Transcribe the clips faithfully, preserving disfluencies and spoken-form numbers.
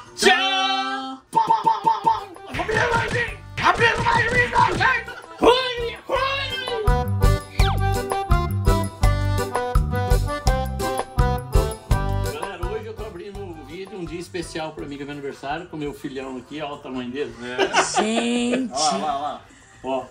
Tchau! Abrindo mais vida, certo? Fui! Fui! Galera, hoje eu tô abrindo um vídeo, um dia especial pra mim, que é meu aniversário, com meu filhão aqui, ó o tamanho dele. É. Gente! Ó, lá, lá. Ó.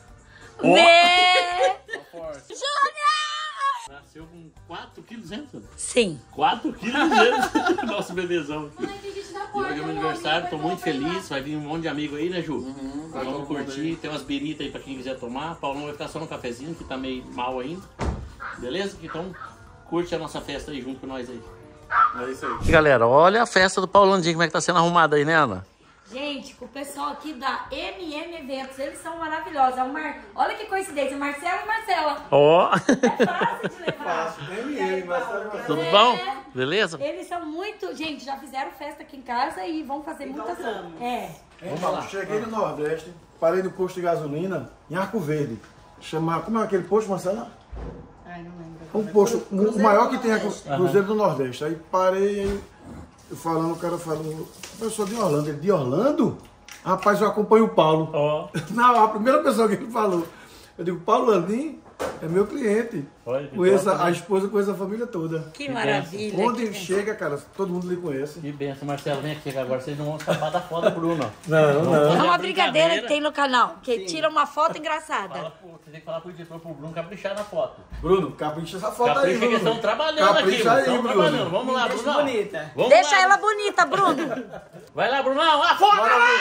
Né? Júnior! Nasceu com quatro quilos e duzentos? Sim. quatro quilos e duzentos. Nosso bebezão aqui. E hoje é meu aniversário, tô muito feliz. Vai vir um monte de amigo aí, né, Ju? Uhum, vamos curtir. Tem umas biritas aí pra quem quiser tomar. Paulão vai ficar só no cafezinho, que tá meio mal ainda. Beleza? Então, curte a nossa festa aí junto com nós aí. É isso aí. Galera, olha a festa do Paulandinho, como é que tá sendo arrumada aí, né, Ana? Gente, com o pessoal aqui da M M Eventos, eles são maravilhosos. É o Mar... Olha que coincidência, Marcelo e Marcela. Ó! Oh. É fácil de levar. Fácil, M M, Marcelo e Marcela. Tudo É. bom? Beleza? Eles são muito... Gente, já fizeram festa aqui em casa e vão fazer muitas coisas. É. Vamos lá. Cheguei no Nordeste, parei no posto de gasolina em Arco Verde. Chama... Como é aquele posto, Marcela? Ai, não lembro. Um posto, o maior que tem aqui, Cruzeiro do Nordeste. Aí parei, aí eu falando, o cara falou, eu sou de Orlando. Ele, de Orlando? Rapaz, eu acompanho o Paulo. Ó. Não, a primeira pessoa que ele falou. Eu digo, Paulo Landim é meu cliente. Olha, que Conheço top, a né? esposa, conheço a família toda. Que maravilha. Onde que chega, cara, todo mundo lhe conhece. Que benção, Marcelo. Vem aqui, agora vocês não vão escapar da foto do Bruno. Não, não. É uma brincadeira que tem no canal, que tira uma foto engraçada. Fala, pô, você tem que falar pro editor, pro Bruno caprichar na foto. Bruno, capricha essa foto aí, Capricha que Bruno. eles estão trabalhando Capricha aqui, aí, estão Bruno. trabalhando. Vamos lá, Bruno. bonita. Vamos Deixa lá. ela bonita, Bruno. Vai lá, Brunão. A foto Bora, lá!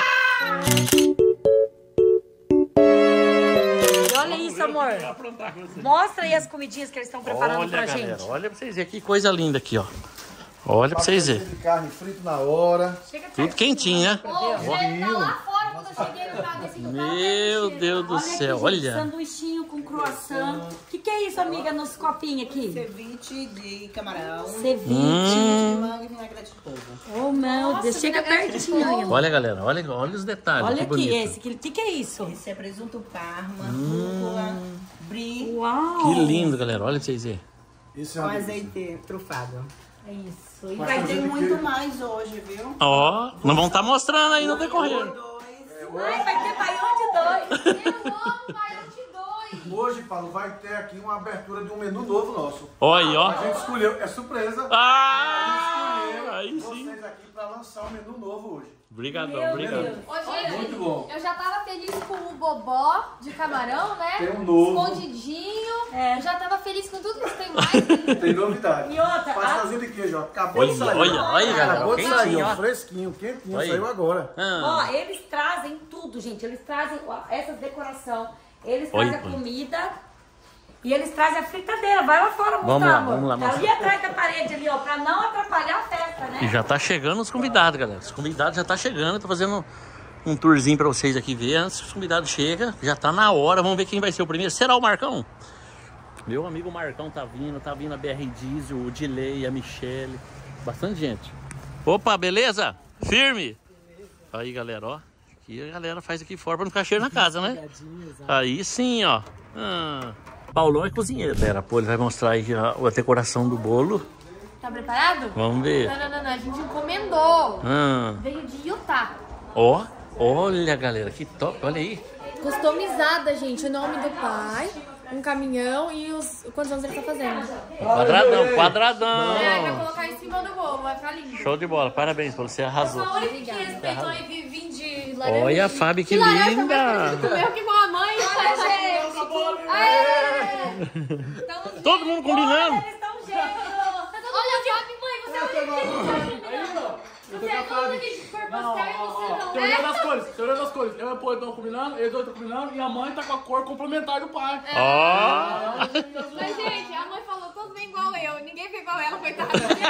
Olha isso, amor. Aprontar com você. Mostra aí as comidinhas que eles estão preparando Olha, pra galera, gente. olha pra vocês verem que coisa linda aqui, ó. Olha pra vocês verem. de carne frito na hora. Tudo quentinho, né? Ô, ele tá lá fora quando eu cheguei no carro desse do carro. Meu Deus do Olha céu, aqui, gente, olha. sanduichinho com croissant. O que, que é isso, amiga, nos copinhos aqui? Ceviche de camarão, Ceviche. de manga e vinagrete de polvo. Oh, meu Deus, chega pertinho ainda. Olha, galera, olha, olha os detalhes. Olha que aqui, bonito. esse. O que, que é isso? Esse é presunto parma, rúcula, brie Uau. Que lindo, galera. Olha pra vocês verem. Isso é com uma delícia. azeite trufado. É isso. E Mas Vai fazer ter de muito quê? mais hoje, viu? Ó, não vão estar mostrando aí no decorrer. Dois. Ai, vai ter baião de dois. Eu amo baião de dois. Hoje, Paulo, vai ter aqui uma abertura de um menu novo nosso. Olha aí, A ó. gente escolheu, é surpresa. Ah, Escolheu aí sim. vocês aqui pra lançar um menu novo hoje. Obrigadão, Meu obrigado. Deus. Ô, gente, Muito bom. eu já tava feliz com o bobó de camarão, né? Tem um novo. Escondidinho. É. Eu já tava feliz com tudo isso. Tem mais ainda. Tem novidade. E outra, Pastelzinho de queijo, ó. Acabou Olha, de sair. olha, olha, galera. Acabou de sair, Quentinho, ó. ó. Fresquinho, quentinho. Olha aí. Saiu agora. Ah, Ó, eles trazem tudo, gente. Eles trazem ó, essas decoração, eles Olha, trazem a olha. comida e eles trazem a fritadeira. Vai lá fora mostrar, Vamos lá, amor. vamos lá, Tá mostra. ali atrás da parede ali, ó, pra não atrapalhar a festa, né? e já tá chegando os convidados, galera. Os convidados já tá chegando. Tô fazendo um tourzinho pra vocês aqui ver. Antes que os convidados chegam, já tá na hora. Vamos ver quem vai ser o primeiro. Será o Marcão? Meu amigo Marcão tá vindo. Tá vindo a B R Diesel, o Dilei, a Michele. Bastante gente. Opa, beleza? Firme? Aí, galera, ó. Aqui a galera faz aqui fora pra não ficar cheio na casa, né? Aí sim, ó. Ah. Paulão é cozinheiro. Galera, pô, ele vai mostrar aí a, a decoração do bolo. Tá preparado? Vamos ver. Não, não, não, não. A gente encomendou. Ah. Veio de Utah. Ó, olha, galera, que top. Olha aí. Customizada, gente. O nome do pai, um caminhão e os quantos anos ele tá fazendo. Quadradão, quadradão. É, vai colocar em cima do bolo. Vai ficar lindo. Show de bola, parabéns, Paulo, você arrasou. A única que respeitou e vi- vim de laranja. Olha a Fábio, que laranja linda. mais parecido com o meu que com a mãe. Olha, gente. Aê! Tamo Todo mundo combinando. Eles estão gêmeos. Olha, Fábio, mãe, você é o único que Você é o único que for buscar e você não. Você olhando as cores, você olhando as cores. Eu e o pai estão combinando, eles dois estão combinando e a mãe tá com a cor complementar do pai. Ó. Mas, gente, a mãe falou, todos vêm igual eu. Ninguém vem igual ela, coitada.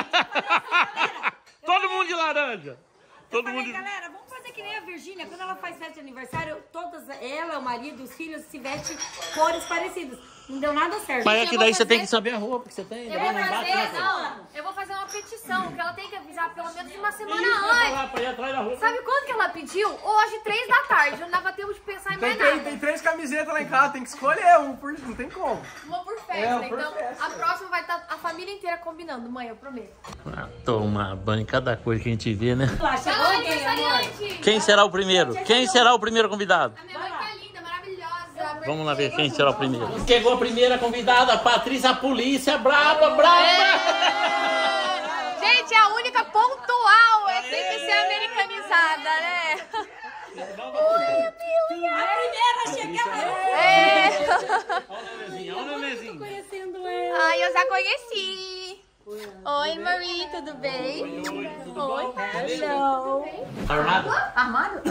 Todo mundo de laranja. Todo Falei, mundo de... galera, vamos fazer que nem a Virgínia, quando ela faz festa de aniversário, todas, ela, o marido, os filhos se vestem cores parecidas. Não deu nada certo. Mas é Eu que vou daí você fazer- tem que saber a roupa que você tem. Eu vou fazer, não, eu vou fazer uma petição, que ela tem que avisar pelo menos uma semana antes. Pra ir atrás da roupa. Sabe quando que ela pediu? Hoje, três da tarde, não dava tempo de pensar em Tem, mais tem, nada. tem três camisetas lá em casa, tem que escolher um, por, não tem como. Uma por festa, É, uma por então festa. a próxima vai estar a família inteira combinando, mãe, eu prometo. Ah, toma banho, cada coisa que a gente vê, né? Chegou Fala, alguém, amor? aniversariante! Quem será o primeiro? Quem será o primeiro convidado? A minha mãe tá linda, maravilhosa. Vamos lá ver quem será o primeiro. Chegou a primeira convidada, Patrícia, a polícia, braba, braba! É. Gente, é a única pontual, é sempre ser americanizada, né? A primeira chegou. É. Olha o nenezinho, olha o nenezinho. Conhecendo ela. Ai, eu já conheci. Oi, Marie, tudo bem? Oi, hello. Tá armado? Armado?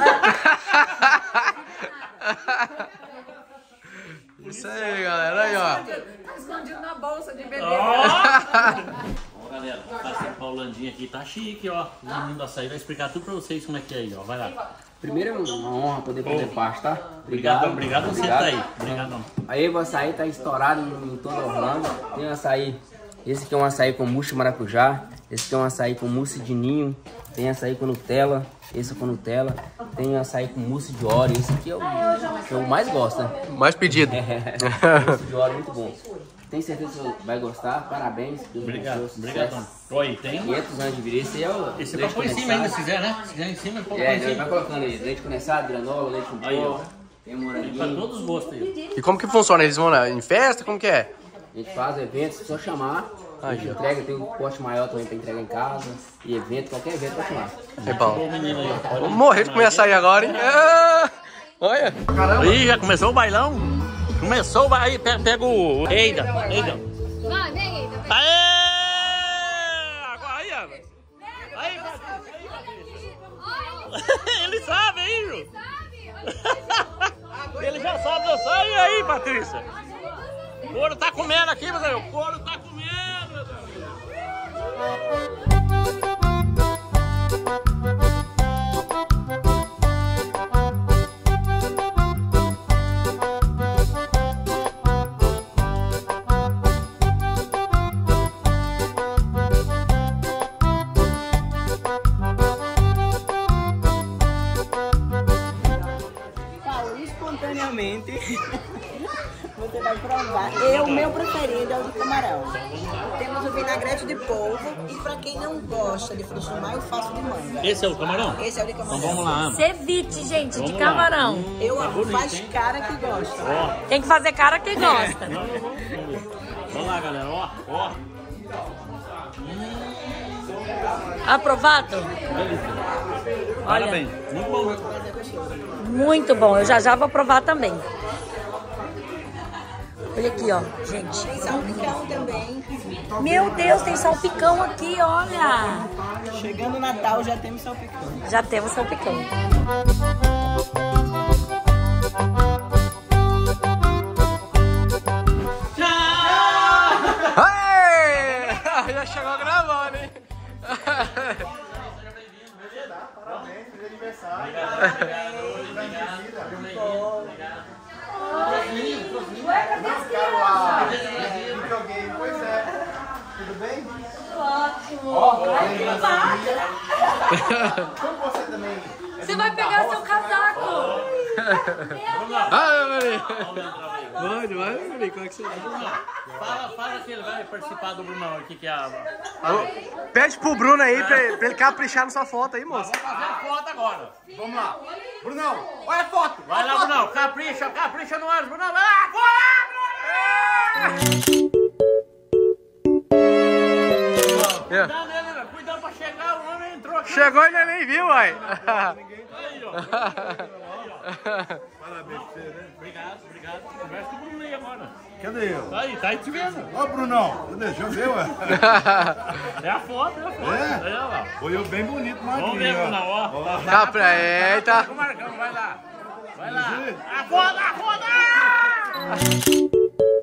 Isso aí, galera, aí, ó. Tá escondido na bolsa de bebê. Ó, galera, tá a Paulandinha aqui, tá chique, ó. O menino da açaí vai explicar tudo pra vocês como é que é aí, ó. Vai lá. Primeiro é uma honra poder fazer parte, tá? Obrigado, obrigado você tá aí. Obrigado. Aí o açaí tá estourado em todo Orlando. Tem um açaí, esse aqui é um açaí com mousse de maracujá. Esse aqui é um açaí com mousse de ninho. Tem açaí com Nutella, esse é com Nutella. Tem açaí com mousse de óleo. Esse aqui é o que eu mais gosto, né? Mais pedido. Mousse de óleo, muito bom. Tenho certeza que você vai gostar. Parabéns. Deus Obrigado, abençoe, obrigado. sucesso. Oi, tem? quinhentos anos de vida. Esse é o Esse leite pra pôr em cima condensado. ainda, se quiser, né? Se quiser em cima, põe É, em vai cima. colocando aí. Leite condensado, granola, leite em Aí, ó. pó. Tem Pra moranguinho. todos os gostos aí. E como que funciona? Eles vão lá em festa? Como que é? A gente faz eventos, só chamar. A gente entrega, tem um poste maior também pra entregar em casa. E evento, qualquer evento pra chamar. É bom. Ô, menino aí, ó. Vou morrer de comer açaí agora, hein? Ah, olha. Ih, já começou o bailão? Começou o bailão. Aí, pega, pega o... Eida, eida. Vai, vem aí, vem. Aê! Agora aí, ó. Aí, Patrícia, aí, Patrícia. Ele sabe, hein, Ju? Ele já sabe dançar. Aí, aí, Patrícia. O couro tá comendo aqui, meu Deus. O couro tá comendo, meu Deus. Paulo, espontaneamente, você vai provar. Eu, o meu preferido é o de camarão. Temos o vinagrete de polvo e para quem não gosta de frutos do mar, eu faço de manga. Esse é o camarão? Esse é o de camarão. Então vamos lá, Ana. Ceviche, gente, Vamos de lá. camarão. Hum, Eu tá amo, bonito, faz hein? cara que gosta. Ó, Tem que fazer cara que gosta. vamos lá, galera. Ó, ó. Aprovado? Parabéns. Muito bom. Muito bom. Eu já já vou provar também. Olha aqui, ó, gente. Tem salpicão também. Meu Deus, tem salpicão aqui, olha. Chegando o Natal, já temos salpicão. Já temos salpicão. Aê! Já chegou gravando, hein? Você vai pegar seu casaco. Ah, Maria. Pode, vai, Maria. Como é que você vai? Fala, fala que ele vai participar do Brunão aqui, que é a... Pede pro Bruno aí pra, pra ele caprichar na sua foto aí, moço. Vamos fazer a foto agora. Vamos lá. Brunão, olha a foto. Vai lá, Brunão. Capricha, capricha no ar, Brunão. Vai lá, vai lá. É. Cuidado nele, velho. Cuidado pra chegar, o homem entrou aqui. Chegou e ainda nem viu, uai. Aí, ó. Parabéns pra você, né? Obrigado, obrigado. Conversa com o Bruno aí agora. Cadê eu? Tá aí, tá aí te vendo. Ó, Brunão, deixa eu ver, ué. É a foto, é a foto. É? Aí, ó lá. Foi eu bem bonito, magrinho. Vamos ver, ó. Brunão, ó. Tá, Tá pra eita. com o Marcão, vai lá. Vai lá. A foto, a foto!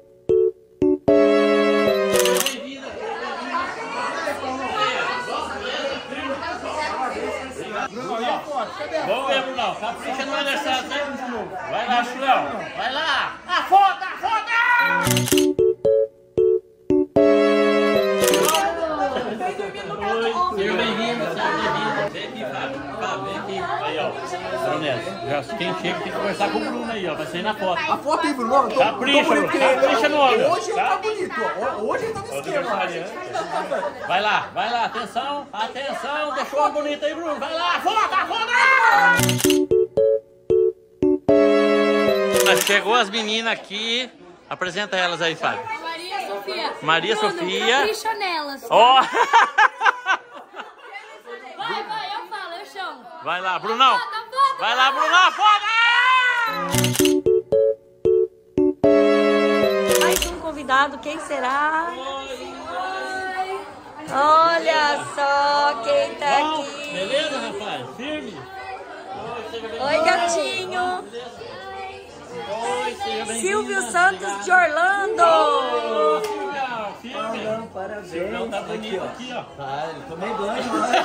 Vamos ver, Brunão. Capricha no aniversário, né? Vai lá, Chulão. Vai lá. A foto, a foto! Seja bem-vindo, seja bem-vindo. Vem aqui, Fábio. Fábio, vem aqui. Aí, ó. Bruneto, quem chega tem que conversar com o Bruno aí, ó. Vai sair na foto. A foto aí, Bruno. Capricha, Bruno. Capricha no homem. Hoje ele tá bonito, ó. Hoje ele tá no esquema. Vai lá, vai lá. Atenção, atenção. Deixou uma bonita aí, Bruno. Vai lá, foto, foto. Chegou as meninas aqui. Apresenta elas aí, Fábio. Maria Sofia. Maria Bruno, Sofia. Capricha nelas. Ó. Vai, vai, eu falo, eu chamo. Vai lá, Brunão. Foda, foda, Vai lá, Brunão, foda! Mais um convidado, quem será? Olha só quem tá Bom, aqui. beleza, rapaz? Firme? Oi, gatinho. Oi, seja bem-vindo. Silvio Santos de Orlando. Ô, Silvião, firme? Não, parabéns. Silvião tá bonito aqui, ó. Ah, eu tomei banho hoje.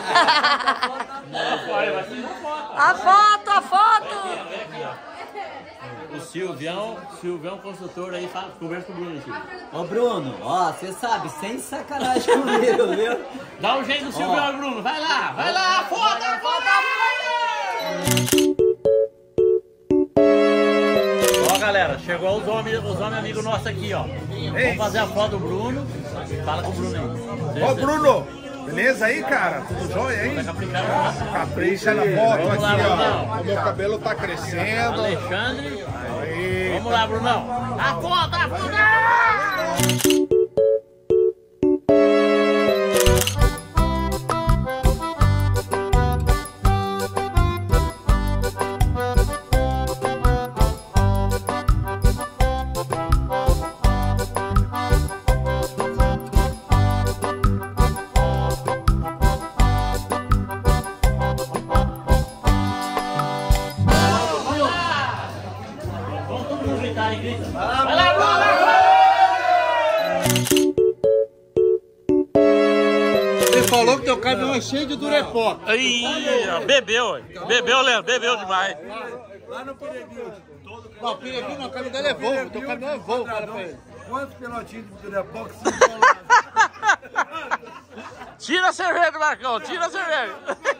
Olha, vai ser uma foto. A foto, a foto. Vem aqui, ó. O Silvião, Silvião consultor aí, fala, conversa com o Bruno, Silvio. Ô Bruno, ó, você sabe, sem sacanagem comigo, viu? Dá um jeito do Silvião aí, Bruno. Vai lá, vai lá, foto, foto. Ó, galera, chegou os homens, os homens amigos nossos aqui, ó. Vamos fazer a foto do Bruno. Fala com o Bruno aí. Ô, Bruno, beleza aí, cara? Tudo jóia aí? Capricha na foto Vamos lá, aqui, Brunão. ó. O meu cabelo tá crescendo. Alexandre. Aí. Vamos lá, Brunão. A foto, a foto. Vai lá, Bruno! Ele falou que teu caminhão é cheio de durepox. Aí, ó, bebeu, bebeu, Leandro, bebeu demais. Lá no Peregrino. Não, Peregrino não, o caminhão dele é Volvo, teu caminhão é Volvo, cara, pra ele. Quantos pelotinhos de durepox você Tira a cerveja, Marcão, tira a cerveja.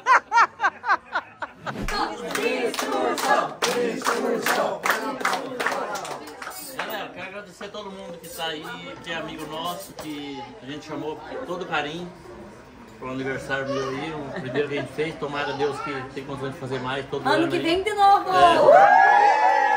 Galera, quero agradecer a todo mundo que está aí, que é amigo nosso, que a gente chamou com todo carinho para o aniversário meu aí, o primeiro que a gente fez. Tomara a Deus que tem condições de fazer mais todo ano. Ano que aí. vem de novo. É.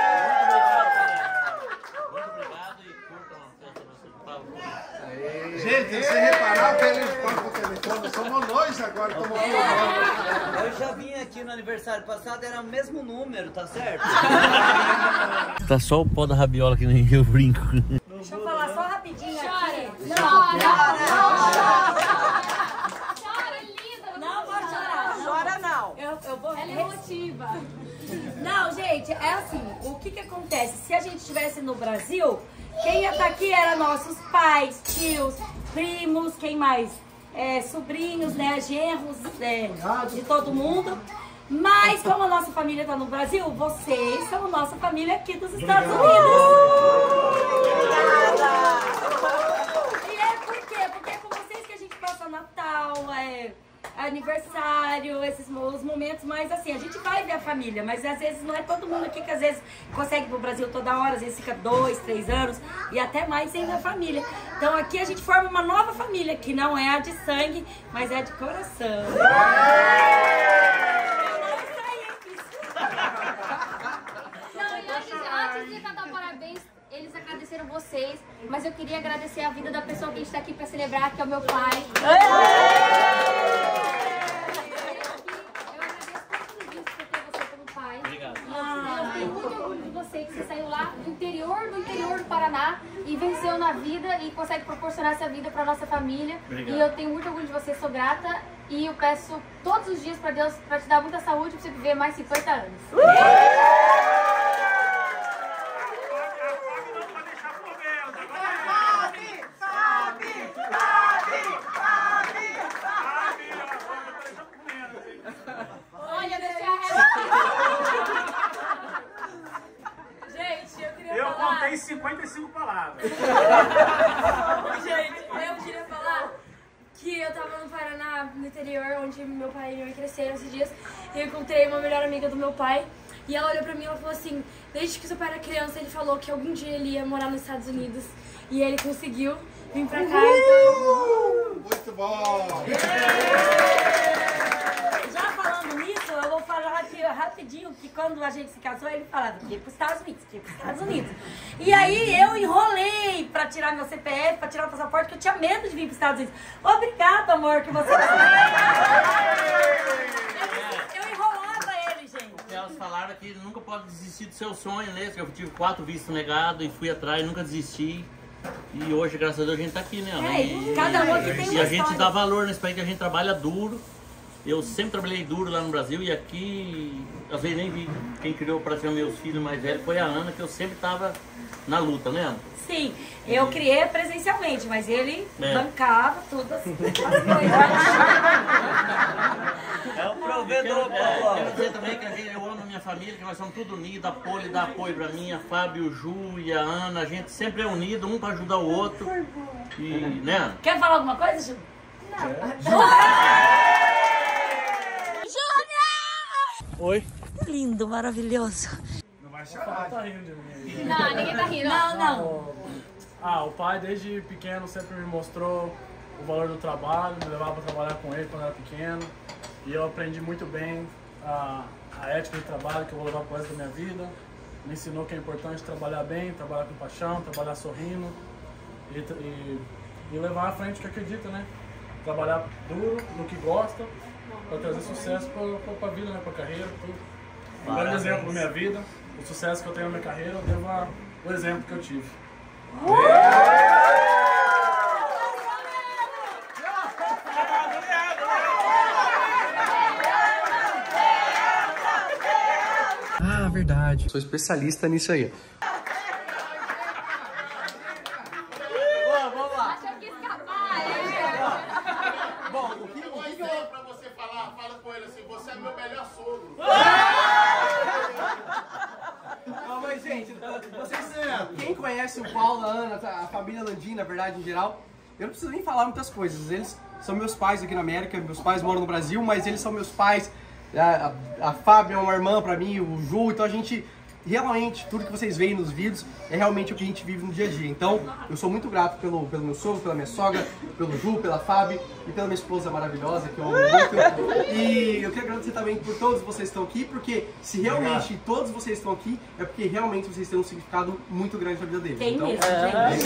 Muito obrigado e curtam a festa. Gente, se reparar, o eles tocam o telefone, somos nós agora, estamos falando. Eu já vim aqui no aniversário passado, era o mesmo número, tá certo? Tá só o pó da rabiola que nem eu brinco. Deixa eu falar só rapidinho aqui. Não, Chora, chora, linda. Não vou chorar. Chora não. Eu, eu vou... Ela é emotiva. Não, gente, é assim, o que que acontece? Se a gente estivesse no Brasil, quem ia estar aqui eram nossos pais, tios, primos, quem mais? É, sobrinhos, né, genros, é, de todo mundo. Mas como a nossa família está no Brasil, vocês são a nossa família aqui dos Estados Unidos. E é por quê? Porque é com vocês que a gente passa Natal, é, aniversário, esses os momentos mais assim. A gente vai ver a família, mas às vezes não é todo mundo aqui que às vezes consegue ir pro Brasil toda hora, às vezes fica dois, três anos e até mais sem ver a família. Então aqui a gente forma uma nova família, que não é a de sangue, mas é a de coração. Não, e antes, antes de cantar parabéns, eles agradeceram vocês, mas eu queria agradecer a vida da pessoa que a gente está aqui para celebrar, que é o meu pai. Eu agradeço todos os dias por ter você como pai. Obrigado. Eu tenho muito orgulho de você, que você saiu lá do interior, do interior do Paraná e venceu na vida e consegue proporcionar essa vida para nossa família. Obrigado. E eu tenho muito orgulho de você, sou grata e eu peço todos os dias para Deus para te dar muita saúde, para você viver mais cinquenta anos. Olha, deixa Gente, eu queria Eu falar... contei cinquenta e cinco palavras. e minha mãe cresceram esses dias. E eu encontrei uma melhor amiga do meu pai. E ela olhou pra mim e ela falou assim, desde que seu pai era criança, ele falou que algum dia ele ia morar nos Estados Unidos. E ele conseguiu vir pra cá, então... Muito bom! Já falando nisso, eu vou falar aqui rapidinho que quando a gente se casou, ele falava que ia pros Estados Unidos, que ia pros Estados Unidos. E aí eu enrolei pra tirar meu C P F, pra tirar o passaporte, porque eu tinha medo de vir pros Estados Unidos. Obrigada, amor, que você... Eu enrolava ele, gente. Elas falaram que nunca pode desistir do seu sonho, né? Eu tive quatro vistos negados e fui atrás, nunca desisti. E hoje, graças a Deus, a gente tá aqui, né? É, e, cada um aqui tem uma E a gente história. dá valor nesse país, que a gente trabalha duro. Eu sempre trabalhei duro lá no Brasil e aqui, às vezes nem vi quem criou para ser meus filhos mais velhos, foi a Ana, que eu sempre tava na luta, né, Ana? Sim, eu criei presencialmente, mas ele É. bancava tudo assim, as coisas. É o provedor, Quero, Paulo. é, quero dizer também que a gente, eu amo a minha família, que nós somos tudo unidos, a Poli dá apoio pra mim, a Fábio, o Ju e a Ana, a gente sempre é unido, um pra ajudar o outro. E, né, Ana? Quer falar alguma coisa, Ju? Oi? Lindo, maravilhoso. Não vai chorar. Tá rindo de mim. Não, ninguém tá rindo. Não, não. Ah, o pai desde pequeno sempre me mostrou o valor do trabalho, me levava para trabalhar com ele quando eu era pequeno. E eu aprendi muito bem a, a ética de trabalho que eu vou levar pro resto da minha vida. Me ensinou que é importante trabalhar bem, trabalhar com paixão, trabalhar sorrindo e, e, e levar à frente o que acredita, né? Trabalhar duro no que gosta para trazer sucesso para a vida, né? Para a carreira, tudo. Um grande exemplo da minha vida, o sucesso que eu tenho na minha carreira, eu devo ao exemplo que eu tive. Ah, verdade. Sou especialista nisso aí. Achou que ia escapar, é. Bom, o que, o que eu pra você falar? Fala com ele assim, você é meu melhor sogro. Não, mas gente, vocês, quem conhece o Paulo, a Ana, a família Landim, na verdade, em geral, eu não preciso nem falar muitas coisas. Eles são meus pais aqui na América, meus pais moram no Brasil, mas eles são meus pais. A, a, a Fábio é uma irmã pra mim, o Ju, então a gente, realmente, tudo que vocês veem nos vídeos é realmente o que a gente vive no dia a dia. Então, eu sou muito grato pelo, pelo meu sogro, pela minha sogra, pelo Ju, pela Fábio e pela minha esposa maravilhosa, que eu amo muito. E eu quero agradecer também por todos vocês que estão aqui, porque se realmente todos vocês estão aqui, é porque realmente vocês têm um significado muito grande na vida deles. Tem então, mesmo, é, gente.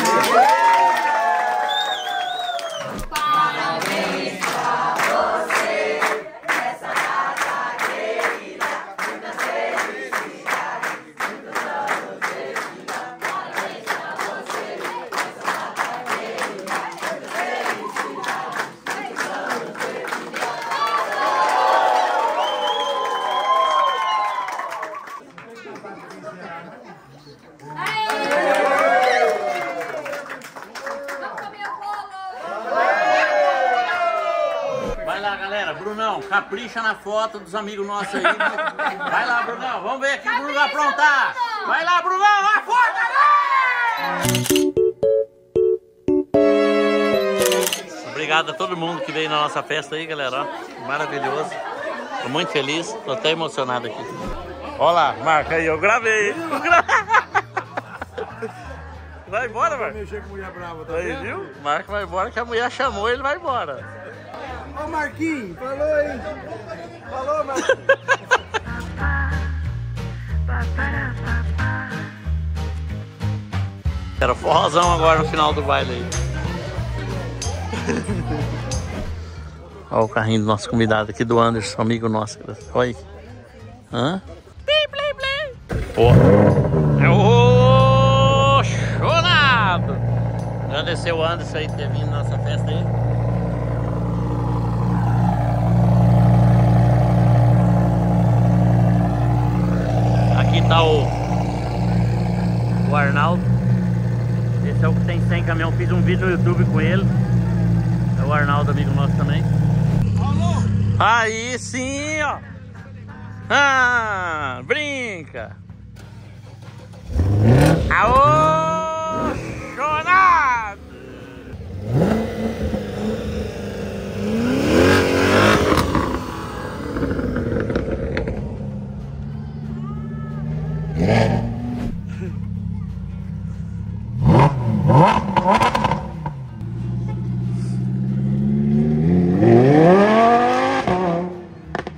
Parabéns pra você, essa data querida, muitas felicidades, muitos anos de vida. Parabéns pra você, essa data querida, muitas felicidades, muitos anos de vida. Vamos comer o bolo! Vai lá, galera. Brunão, capricha na foto dos amigos nossos aí. Vai lá, Brunão. Vamos ver o que o Bruno vai aprontar. Vai lá, Brunão. A foto, galera! Obrigado a todo mundo que veio na nossa festa aí, galera. Ó, maravilhoso. Tô muito feliz. Tô até emocionado aqui. Olha lá, marca aí. Eu gravei. Eu gravei. Vai embora, Marco. Mexer com mulher brava, tá Aí, vendo? viu? Marco vai embora, que a mulher chamou, ele vai embora. Ó, Marquinhos, falou aí. Falou, Marquinhos. Era forrozão agora no final do baile aí. Olha o carrinho do nosso convidado aqui, do Anderson, amigo nosso. Olha aí. Hã? Pô. É o chonado. Agradecer o Anderson aí ter vindo na nossa festa aí. Aqui tá o, o Arnaldo. Esse é o que tem cem caminhão. Fiz um vídeo no YouTube com ele. É o Arnaldo, amigo nosso também. Aí sim, ó. Ah, brinca. Aô, chonado.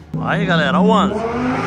Aí, galera, o Anjo.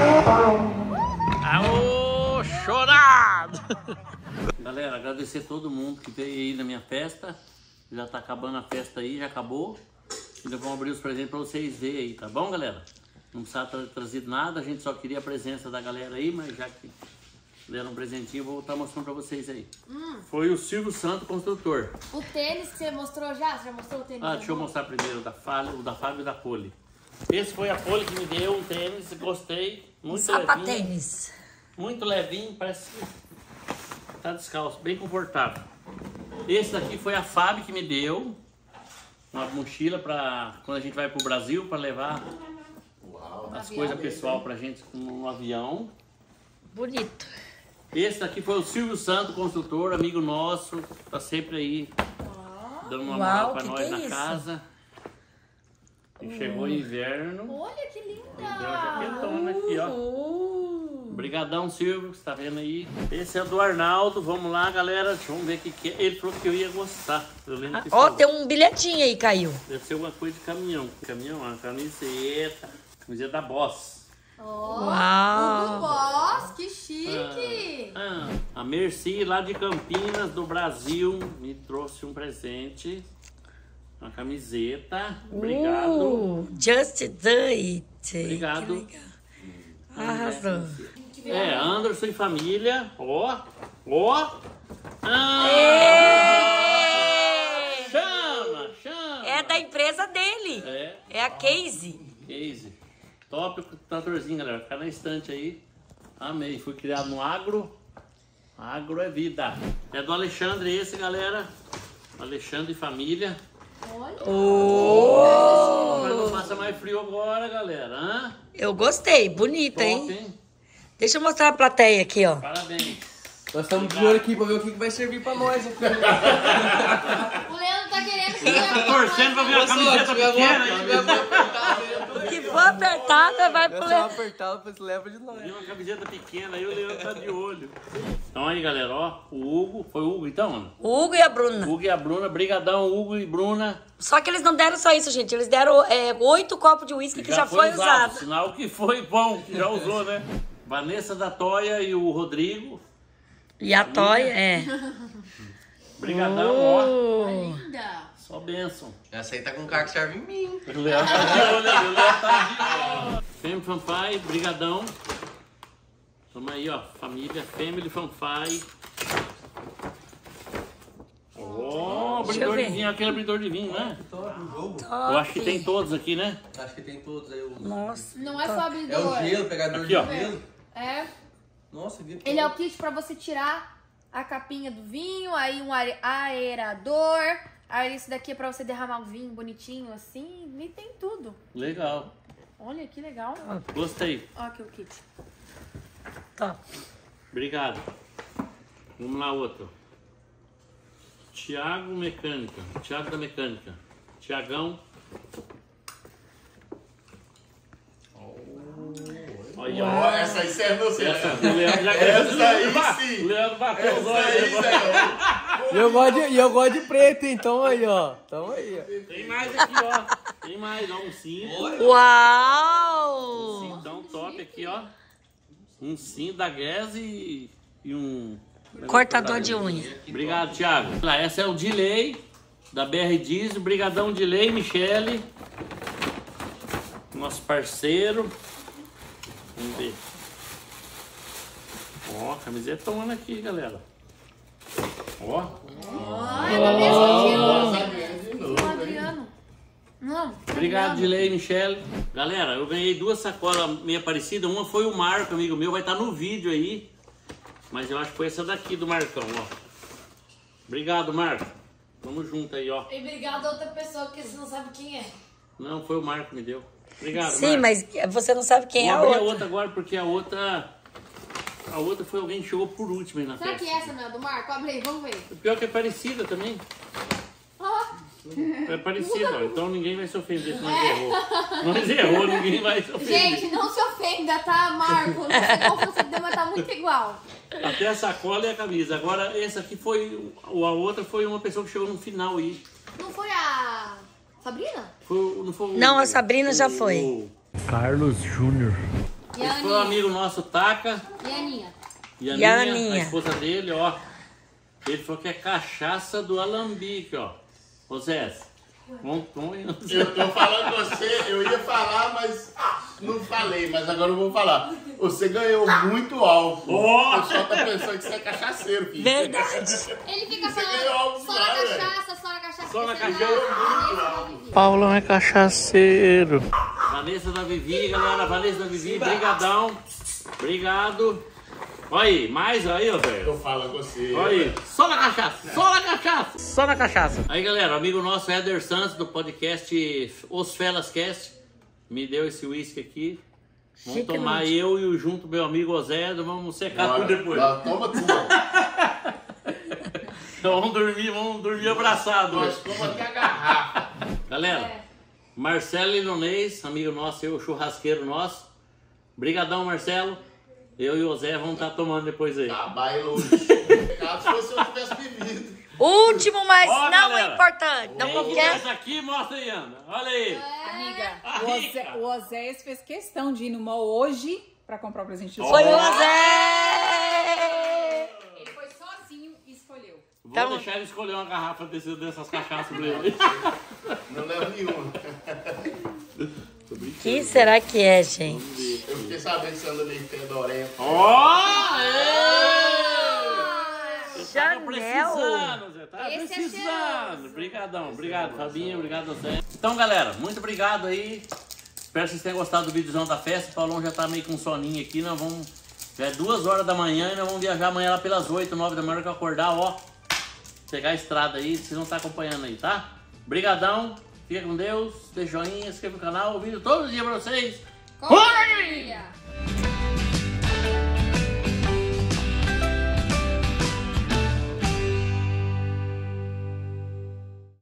Aô, chorado! Galera, agradecer a todo mundo que veio aí na minha festa. Já tá acabando a festa aí, já acabou. Ainda vamos abrir os presentes pra vocês verem aí, tá bom, galera? Não precisava ter trazido nada, a gente só queria a presença da galera aí, mas já que deram um presentinho, vou estar mostrando pra vocês aí. Hum. Foi o Silvio Santos, construtor. O tênis que você mostrou já? Você já mostrou o tênis? Ah, deixa eu mostrar primeiro o da Fábio, o da Fábio e da Poli. Esse foi a Poli que me deu um tênis, gostei. Muito levinho. Tênis. Muito levinho, parece que tá descalço, bem confortável. Esse daqui foi a Fábio que me deu. Uma mochila pra quando a gente vai pro Brasil, pra levar Uau. as coisas pessoal pra gente no avião. Bonito. Esse daqui foi o Silvio Santos, construtor, amigo nosso. Tá sempre aí, Uau. dando uma moral Uau, pra nós na isso? casa. E hum. chegou o inverno. Olha que linda! Deu uma jaquetona aqui, ó. Uh. Obrigadão, Silvio, que você tá vendo aí. Esse é do Arnaldo. Vamos lá, galera. Vamos ver o que, que é. Ele falou que eu ia gostar. Eu lembro que Ó, oh, tem um bilhetinho aí, caiu. Deve ser alguma coisa de caminhão. Caminhão, uma camiseta. Camiseta da Boss. Oh, Uau! Do Boss, que chique! Ah, ah, a Merci, lá de Campinas, do Brasil, me trouxe um presente. Uma camiseta. Obrigado. Uh, just do it. Obrigado. Arrasou. É, Anderson e família. Ó, ó. Ah, chama, chama. É da empresa dele. É. É a Case. Case. Top tratorzinho, galera. Fica na estante aí. Amei. Fui criado no agro. Agro é vida. É do Alexandre esse, galera. Alexandre e família. Olha. Oh. Mas não faça mais frio agora, galera. Hã? Eu gostei. Bonita, Top, hein? hein? Deixa eu mostrar a plateia aqui, ó. Parabéns. Nós estamos de olho aqui pra ver o que vai servir pra nós aqui. O Leandro tá querendo que Tá torcendo pra ver a camiseta pequena. Que for apertada, vai pro Leandro. Se apertada, depois leva de nós. E uma camiseta pequena, aí o Leandro tá de olho. Então aí, galera, ó. O Hugo, foi o Hugo então, Ana? O Hugo e a Bruna. Hugo e a Bruna, brigadão, Hugo e Bruna. Só que eles não deram só isso, gente. Eles deram é, oito copos de uísque que já, já foi, foi usado. usado. Sinal que foi bom, que já usou, né? Vanessa da Toia e o Rodrigo. E a Toia, é. Brigadão, oh. ó. Linda. Só bênção. Essa aí tá com cara que serve em mim. O Leandro tá de olho, o Leandro tá de olho. Family Fanfai, brigadão. Tamo aí, ó. Família Family Fanfai. Ó, oh, abridor de vinho, aquele abridor de vinho, né? Eu acho que tem todos aqui, né? Acho que tem todos aí. O... Nossa. Não é só abridor. É o gelo, pegador aqui, de ó. gelo. É. Nossa, viu? Ele é o kit pra você tirar a capinha do vinho, aí um aerador. Aí esse daqui é pra você derramar o vinho bonitinho assim. E tem tudo. Legal. Olha que legal. Gostei. Olha aqui o kit. Tá. Obrigado. Vamos lá, outro. Tiago Mecânica. Tiago da Mecânica. Tiagão. Olha, oh, essa aí serve você. Essa, o Leandro já essa aí sim. O Leandro bateu os olhos. E eu gosto de, eu gosto de preto, então aí, ó. Então aí, ó. Tem mais aqui, ó. Tem mais, ó. Um cinto. Uau! Um cintão top aqui, ó. Um cinto da Guess e, e um... Cortador de unha. Obrigado, Thiago. Essa é o Delay, da B R Diesel. Brigadão, Delay, Michele. Nosso parceiro. Vamos ver. Ó, camisetona aqui, galera. Ó. Olha, da mesma tipo. Adriano. Não. Obrigado, Delay, Michele. Galera, eu ganhei duas sacolas meio parecidas. Uma foi o Marco, amigo meu. Vai estar no vídeo aí. Mas eu acho que foi essa daqui do Marcão, ó. Obrigado, Marco. Tamo junto aí, ó. E obrigado a outra pessoa, porque você não sabe quem é. Não, foi o Marco que me deu. Obrigado, Sim, Marco. mas você não sabe quem Vou é a abrir outra. a outra agora, porque a outra... A outra foi alguém que chegou por último aí na Será festa. que essa não é do Marco? Abre aí, vamos ver. O pior é que é parecida também. Ah. É parecida, ó. Então ninguém vai se ofender se nós é. errou. Nós errou, ninguém vai se ofender. Gente, não se ofenda, tá, Marco? Não sei qual foi o que deu, mas tá muito igual. Até a sacola e a camisa. Agora, essa aqui foi... A outra foi uma pessoa que chegou no final aí. Não foi a Sabrina? Foi, não, foi o, Não, a Sabrina o, já foi. O, Carlos Júnior. E a Esse foi o amigo nosso, Taca. E a Aninha? E a, E a Aninha, Aninha. a esposa dele, ó. Ele falou que é cachaça do alambique, ó. Ô Zé, vamos, vamos ir. Eu tô falando com você, eu ia falar, mas não falei, mas agora eu vou falar. Você ganhou muito álcool. Oh! O pessoal tá pensando que você é cachaceiro, filho. Verdade. Ele fica Você falando ganhou álcool só na demais, velho. cachaça, só na cachaça. Só na Você não- cachaça. Vanessa da Paulão é cachaceiro. Vanessa da Vivi, galera. Vanessa da Vivi, brigadão. Obrigado. Olha aí, mais aí, ó, velho. Eu falo com você. Olha aí, só na cachaça, só na cachaça, só na cachaça. Aí, galera, amigo nosso, Éder Santos, do podcast Os Felas Cast, me deu esse uísque aqui. Vamos Chique tomar noite. eu e o junto meu amigo Osédo, vamos secar Bora. tudo depois. Lá, toma tudo. Então vamos dormir, vamos dormir abraçados. Nós toma até a garrafa. Galera, Marcelo Inonês, amigo nosso, eu, churrasqueiro nosso. Brigadão, Marcelo. Eu e o Zé vamos estar tomando depois aí. Tá bailou. Caso fosse eu tivesse bebido. Último, mas Ó, não galera. importante. Não Quem qualquer. essa aqui, mostra aí, Ana. Olha aí. Amiga, A o, rica. Ozé, o Oséias fez questão de ir no mall hoje pra comprar o presente do Foi o Zé. Zé! Ele foi sozinho e escolheu. Vou Então- deixar ele escolher uma garrafa desse, dessas cachaças pra ele. Não levo nenhuma. Tô brincando. Que será que é, gente? Eu fiquei sabendo que você anda meio fedorento. Ó! Você tava Chanel. precisando, Zé. Tava Esse é precisando. Obrigadão. Obrigado, Fabinho. Obrigado, Zé. Então, galera, muito obrigado aí. Espero que vocês tenham gostado do videozão da festa. O Paulão já tá meio com soninho aqui. Nós vamos... Já é duas horas da manhã e nós vamos viajar amanhã lá pelas oito, nove da manhã que eu acordar, ó. Pegar a estrada aí, vocês não estão acompanhando aí, tá? Brigadão. Fica com Deus. Deixa joinha, se inscreva no canal. O vídeo todo dia pra vocês. Compartilha!